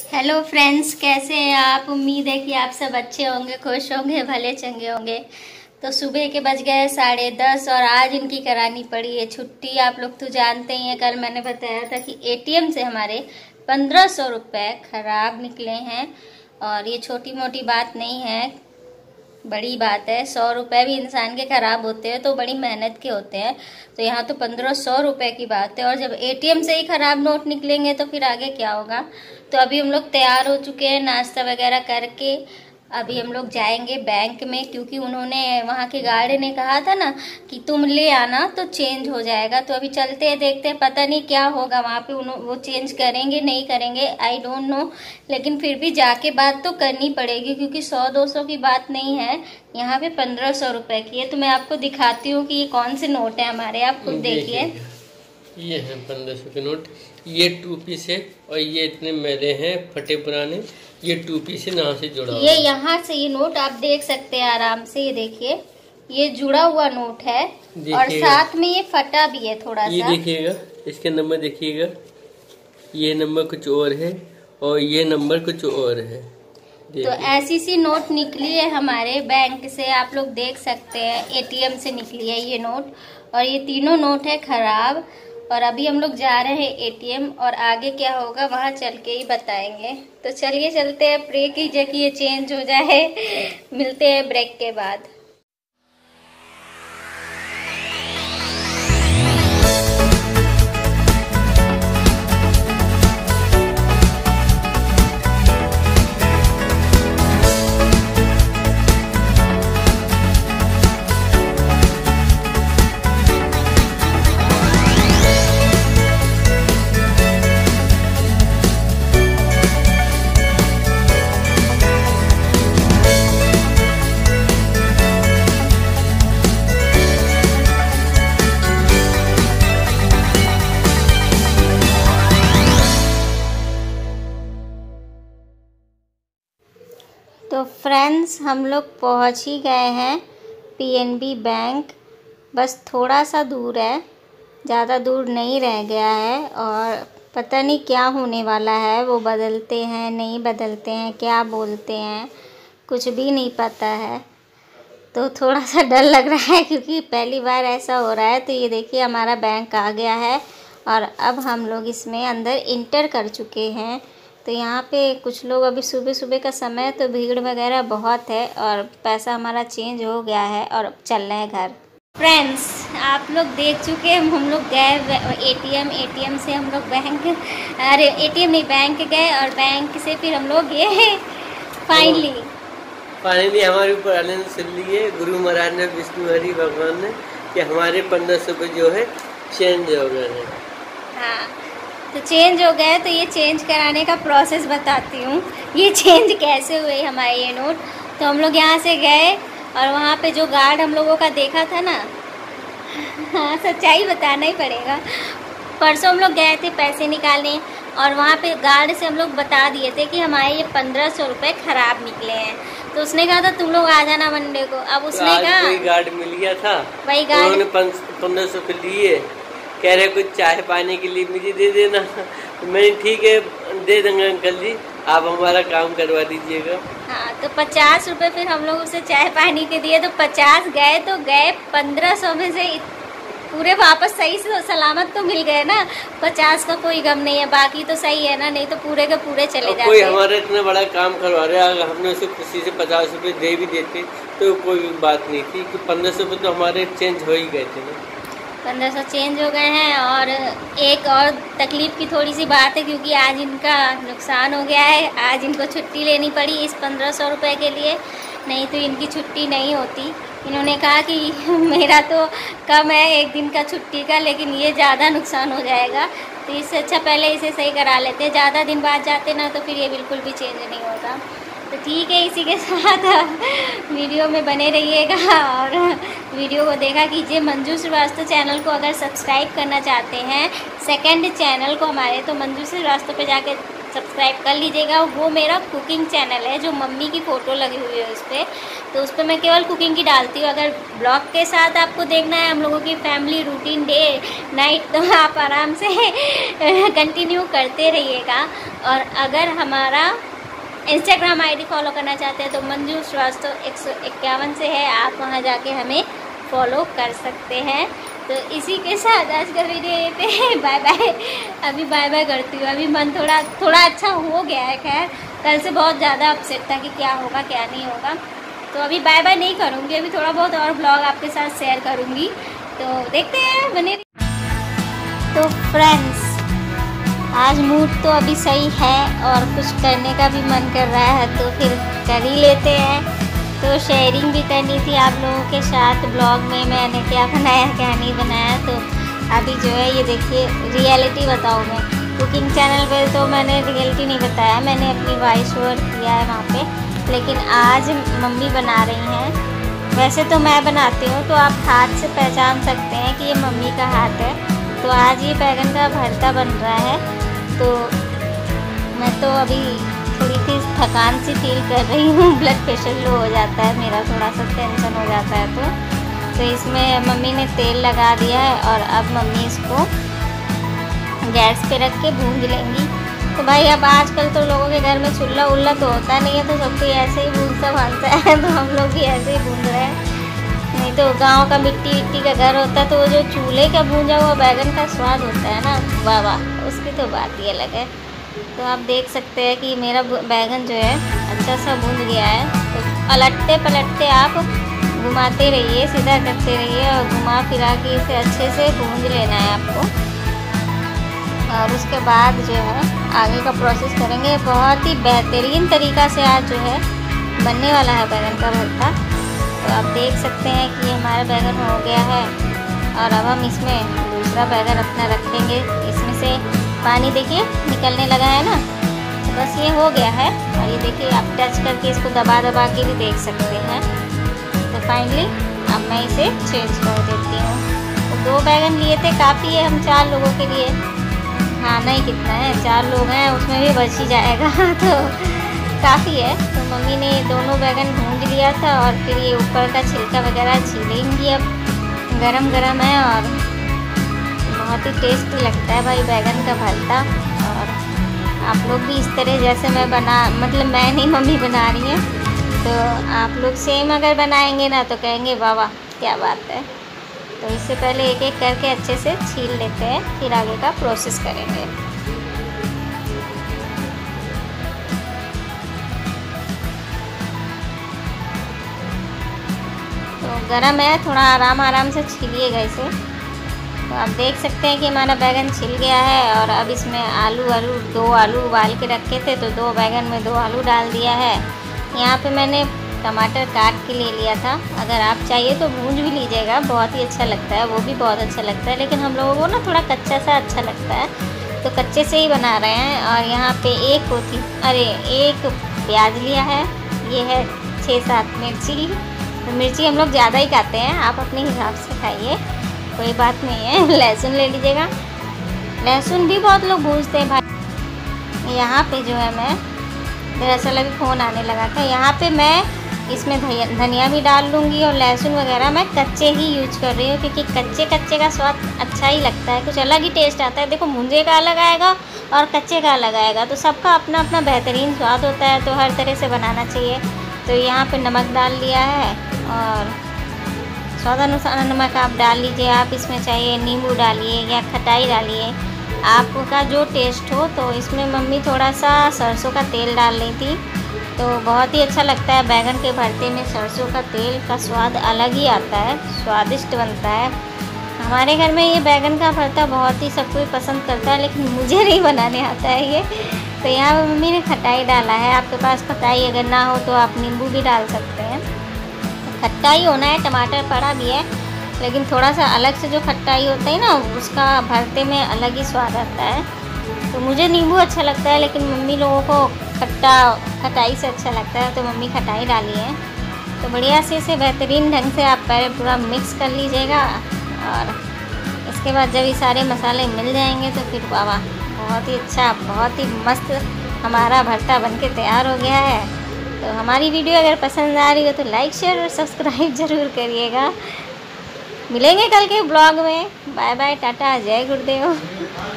Hello friends, कैसे हैं आप। उम्मीद है कि आप सब अच्छे होंगे, खुश होंगे, भले चंगे होंगे। तो सुबह के बज गए 10:30 और आज इनकी करानी पड़ी है छुट्टी। आप लोग तो जानते ही हैं, कल मैंने बताया था कि एटीएम से हमारे 1500 रुपये खराब निकले हैं। और ये छोटी मोटी बात नहीं है, बड़ी बात है। 100 रुपये भी इंसान के खराब होते हैं तो बड़ी मेहनत के होते हैं। तो यहाँ तो 1500 रुपये की बात है। और जब एटीएम से ही खराब नोट निकलेंगे तो फिर आगे क्या होगा। तो अभी हम लोग तैयार हो चुके हैं, नाश्ता वगैरह करके अभी हम लोग जाएंगे बैंक में, क्योंकि उन्होंने वहाँ के गार्ड ने कहा था ना कि तुम ले आना तो चेंज हो जाएगा। तो अभी चलते हैं, देखते हैं, पता नहीं क्या होगा वहाँ पे। वो चेंज करेंगे नहीं करेंगे, आई डोंट नो। लेकिन फिर भी जाके बात तो करनी पड़ेगी, क्योंकि 100-200 की बात नहीं है, यहाँ पे 1500 रुपये की है। तो मैं आपको दिखाती हूँ कि ये कौन से नोट है हमारे, आप खुद देखिए। ये है 1500 के नोट। ये 2 पीस है और ये इतने मैले हैं, फटे पुराने। ये 2 पीस है, यहाँ से जुड़ा हुआ। ये यहाँ से ये नोट आप देख सकते हैं आराम से। ये देखिए, ये जुड़ा हुआ नोट है और साथ में ये फटा भी है थोड़ा सा। ये देखिएगा, इसके नंबर देखिएगा। ये नंबर कुछ और है और ये नंबर कुछ और है। तो ऐसी सी नोट निकली है हमारे बैंक से, आप लोग देख सकते हैं। एटीएम से निकली है ये नोट और ये तीनों नोट है खराब। और अभी हम लोग जा रहे हैं एटीएम और आगे क्या होगा वहाँ चल के ही बताएंगे। तो चलिए चलते हैं, प्रे कीजिए कि ये चेंज हो जाए। मिलते हैं ब्रेक के बाद। तो फ्रेंड्स, हम लोग पहुंच ही गए हैं पीएनबी बैंक। बस थोड़ा सा दूर है, ज़्यादा दूर नहीं रह गया है। और पता नहीं क्या होने वाला है, वो बदलते हैं नहीं बदलते हैं, क्या बोलते हैं, कुछ भी नहीं पता है। तो थोड़ा सा डर लग रहा है, क्योंकि पहली बार ऐसा हो रहा है। तो ये देखिए, हमारा बैंक आ गया है और अब हम लोग इसमें अंदर इंटर कर चुके हैं। तो यहाँ पे कुछ लोग, अभी सुबह सुबह का समय तो भीड़ वगैरह बहुत है और पैसा हमारा चेंज हो गया है और चल रहे हैं घर। फ्रेंड्स, आप लोग देख चुके हैं, हम लोग गए एटीएम से हम लोग बैंक, अरे एटीएम नहीं, बैंक गए और बैंक से फिर हम लोग गए फाइनली हमारे ऊपर आनंद सुन लिए गुरु महाराज ने, विष्णु हरि भगवान ने, कि हमारे 1500 रुपये जो है चेंज हो गए हैं। हाँ, तो चेंज हो गए। तो ये चेंज कराने का प्रोसेस बताती हूँ, ये चेंज कैसे हुए हमारे ये नोट। तो हम लोग यहाँ से गए और वहाँ पे जो गार्ड हम लोगों का देखा था ना, हाँ सच्चाई बताना ही पड़ेगा। परसों हम लोग गए थे पैसे निकालने और वहाँ पे गार्ड से हम लोग बता दिए थे कि हमारे ये 1500 रुपये खराब निकले हैं। तो उसने कहा था तुम लोग आ जाना मंडे को। अब उसने कहा, वही गार्ड मिल गया था, वही गार्ड, उन्होंने 1500 रुपये लिए, कह रहे कुछ चाय पानी के लिए मुझे दे देना। तो मैंने ठीक है दे देंगे अंकल जी, आप हमारा काम करवा दीजिएगा। हाँ, तो 50 रुपये फिर हम लोग उसे चाय पानी के दिए। तो 50 गए तो गए, 1500 में से पूरे वापस सही से सलामत तो मिल गए ना। 50 का कोई गम नहीं है, बाकी तो सही है ना, नहीं तो पूरे के पूरे चले जाते। कोई हमारा इतना बड़ा काम करवा रहा है, हमने उसे खुशी से 50 रुपये दे भी देते तो कोई बात नहीं थी, कि 1500 रुपये तो हमारे चेंज हो ही गए थे ना। 1500 चेंज हो गए हैं। और एक और तकलीफ़ की थोड़ी सी बात है, क्योंकि आज इनका नुकसान हो गया है। आज इनको छुट्टी लेनी पड़ी इस 1500 रुपये के लिए, नहीं तो इनकी छुट्टी नहीं होती। इन्होंने कहा कि मेरा तो कम है एक दिन का छुट्टी का, लेकिन ये ज़्यादा नुकसान हो जाएगा, तो इससे अच्छा पहले इसे सही करा लेते। ज़्यादा दिन बाद जाते ना तो फिर ये बिल्कुल भी चेंज नहीं होता। तो ठीक है, इसी के साथ वीडियो में बने रहिएगा और वीडियो को देखा कीजिए। मंजू श्रीवास्तव चैनल को अगर सब्सक्राइब करना चाहते हैं, सेकंड चैनल को हमारे, तो मंजू श्रीवास्तव पे जाके सब्सक्राइब कर लीजिएगा। वो मेरा कुकिंग चैनल है जो मम्मी की फ़ोटो लगी हुई है उस पर, तो उस पर मैं केवल कुकिंग की डालती हूँ। अगर ब्लॉग के साथ आपको देखना है हम लोगों की फैमिली रूटीन डे नाइट, तो आप आराम से कंटिन्यू करते रहिएगा। और अगर हमारा इंस्टाग्राम आईडी फॉलो करना चाहते हैं तो मंजू श्रीवास्तव 151 से है, आप वहां जाके हमें फॉलो कर सकते हैं। तो इसी के साथ आज का वीडियो ये पे बाय बाय। अभी बाय बाय करती हूँ। अभी मन थोड़ा अच्छा हो गया है। खैर कल से बहुत ज़्यादा अपसेट था कि क्या होगा क्या नहीं होगा, तो अभी बाय बाय नहीं करूँगी। अभी थोड़ा बहुत और ब्लॉग आपके साथ शेयर करूँगी, तो देखते हैं, बने। तो फ्रेंड्स, आज मूड तो अभी सही है और कुछ करने का भी मन कर रहा है, तो फिर कर ही लेते हैं। तो शेयरिंग भी करनी थी आप लोगों के साथ ब्लॉग में, मैंने क्या बनाया क्या नहीं बनाया। तो अभी जो है ये देखिए, रियलिटी बताऊँ मैं, कुकिंग चैनल पे तो मैंने रियलिटी नहीं बताया, मैंने अपनी वॉइस ओवर किया है वहाँ पे। लेकिन आज मम्मी बना रही हैं। वैसे तो मैं बनाती हूँ, तो आप हाथ से पहचान सकते हैं कि ये मम्मी का हाथ है। तो आज ये बैगन का भरता बन रहा है। तो मैं तो अभी थोड़ी सी थकान सी फील कर रही हूँ, ब्लड प्रेशर लो हो जाता है मेरा, थोड़ा सा टेंशन हो जाता है। तो इसमें मम्मी ने तेल लगा दिया है और अब मम्मी इसको गैस पे रख के भूंज लेंगी। तो भाई अब आजकल तो लोगों के घर में चूल्हा उल्ला तो होता नहीं है, तो सब कोई ऐसे ही भूनता भानता है, तो हम लोग भी ऐसे ही भून रहे हैं। नहीं तो गांव का मिट्टी का घर होता है, तो वो जो चूल्हे का भूंजा हुआ बैगन का स्वाद होता है ना, वाह वाह, उसकी तो बात ही अलग है। तो आप देख सकते हैं कि मेरा बैगन जो है अच्छा सा भून गया है। तो पलटते पलटते आप घुमाते रहिए, सीधा करते रहिए और घुमा फिरा के इसे अच्छे से भून लेना है आपको। और उसके बाद जो है आगे का प्रोसेस करेंगे। बहुत ही बेहतरीन तरीक़ा से आज जो है बनने वाला है बैगन का भरता। तो आप देख सकते हैं कि हमारा बैगन हो गया है और अब हम इसमें दूसरा बैगन अपना रखेंगे। इसमें से पानी देखिए निकलने लगा है ना, तो बस ये हो गया है। और ये देखिए आप टच करके इसको दबा दबा के भी देख सकते हैं। तो फाइनली अब मैं इसे चेंज कर देती हूँ। तो 2 बैगन लिए थे, काफ़ी है, हम 4 लोगों के लिए खाना ही कितना है, 4 लोग हैं, उसमें भी बच ही जाएगा तो काफ़ी है। तो मम्मी ने दोनों बैगन भूंज लिया था और फिर ये ऊपर का छिलका वगैरह छीलेंगी। अब गरम गरम है और बहुत ही टेस्टी लगता है भाई बैगन का भरता। और आप लोग भी इस तरह जैसे मैं मतलब मैं नहीं, मम्मी बना रही है, तो आप लोग सेम अगर बनाएंगे ना तो कहेंगे वाह वाह क्या बात है। तो इससे पहले एक एक करके अच्छे से छील लेते हैं, फिर आगे का प्रोसेस करेंगे। तो गरम है, थोड़ा आराम से छीलिएगा इसे। तो आप देख सकते हैं कि हमारा बैगन छिल गया है। और अब इसमें आलू 2 आलू उबाल के रखे थे, तो 2 बैगन में 2 आलू डाल दिया है। यहाँ पे मैंने टमाटर काट के ले लिया था, अगर आप चाहिए तो भूंज भी लीजिएगा, बहुत ही अच्छा लगता है, वो भी बहुत अच्छा लगता है। लेकिन हम लोगों को ना थोड़ा कच्चा सा अच्छा लगता है, तो कच्चे से ही बना रहे हैं। और यहाँ पे एक प्याज लिया है, ये है 6-7 मिर्ची। तो मिर्ची हम लोग ज़्यादा ही खाते हैं, आप अपने हिसाब से खाइए, कोई बात नहीं है। लहसुन ले लीजिएगा, लहसुन भी बहुत लोग भूनते हैं भाई। यहाँ पे जो है मैं, दरअसल अभी फ़ोन आने लगा था, यहाँ पे मैं इसमें धनिया भी डाल लूँगी। और लहसुन वगैरह मैं कच्चे ही यूज कर रही हूँ, क्योंकि कच्चे का स्वाद अच्छा ही लगता है, कुछ अलग ही टेस्ट आता है। देखो भुंजे का अलग आएगा और कच्चे का अलग आएगा, तो सबका अपना अपना बेहतरीन स्वाद होता है, तो हर तरह से बनाना चाहिए। तो यहाँ पे नमक डाल लिया है और स्वादानुसार नमक आप डाल लीजिए। आप इसमें चाहिए नींबू डालिए या खटाई डालिए, आपका जो टेस्ट हो। तो इसमें मम्मी थोड़ा सा सरसों का तेल डाल रही थी, तो बहुत ही अच्छा लगता है बैगन के भरते में सरसों का तेल का स्वाद अलग ही आता है, स्वादिष्ट बनता है। हमारे घर में ये बैगन का भरता बहुत ही सब कोई पसंद करता है, लेकिन मुझे नहीं बनाने आता है ये। तो यहाँ पर मम्मी ने खटाई डाला है, आपके पास खटाई अगर ना हो तो आप नींबू भी डाल सकते हैं। खट्टाई होना है, टमाटर पड़ा भी है, लेकिन थोड़ा सा अलग से जो खट्टाई होता है ना, उसका भरते में अलग ही स्वाद आता है। तो मुझे नींबू अच्छा लगता है, लेकिन मम्मी लोगों को खटाई से अच्छा लगता है, तो मम्मी खटाई डाली है। तो बढ़िया से इसे बेहतरीन ढंग से आप पहले पूरा मिक्स कर लीजिएगा। और इसके बाद जब ये सारे मसाले मिल जाएंगे तो फिर वाह बहुत ही अच्छा, बहुत ही मस्त हमारा भरता बनके तैयार हो गया है। तो हमारी वीडियो अगर पसंद आ रही हो तो लाइक शेयर और सब्सक्राइब ज़रूर करिएगा। मिलेंगे कल के ब्लॉग में। बाय बाय, टाटा, जय गुरुदेव।